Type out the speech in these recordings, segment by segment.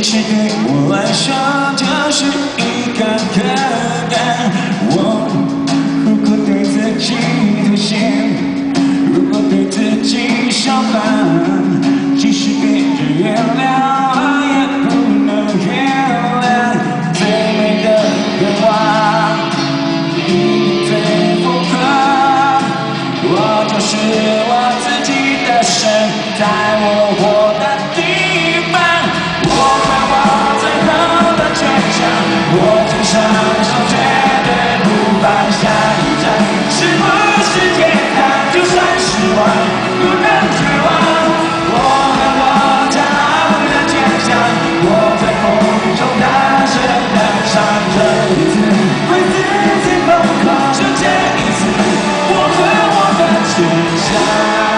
实对我来说就是一个课感。我如果对自己妥协，如果对自己相反，即使别人原谅，也不能原谅。最美的愿望，你最疯狂，我就是我自己的神，在我活的地方。 我只想说，绝对不放下一站。是不是天堂？就算失望，不能绝望。我和我骄傲的坚强，我在风中大声地唱着一次，为自己疯狂，就这一次，我和我的倔强。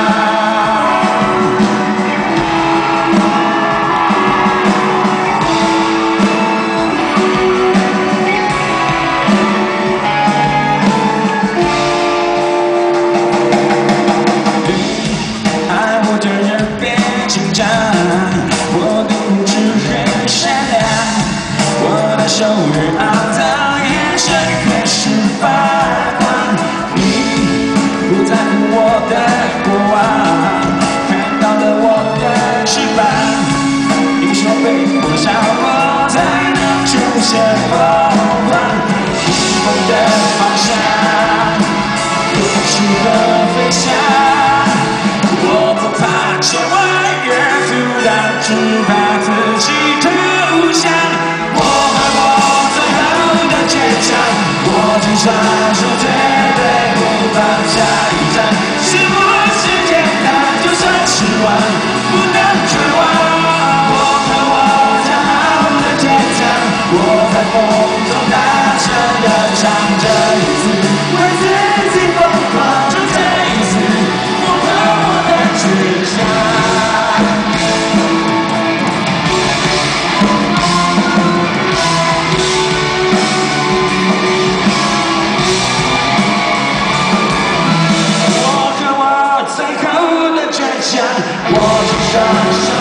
我的固执很善良，我的手越肮脏，眼神越是发光。你不在乎我的过往，看到了我的翅膀，英雄被火烧过才能出现疯狂。逆风的方向，不适合飞翔，我不怕千万。 只怕自己投降，我和我最后的倔强，我只想说绝对不放下一站。是不是天堂？就算失望，不能绝望。我和我骄傲的坚强，我在风中大声地唱着一次，为自己疯狂，就这一次，我和我的倔强。 我只想说。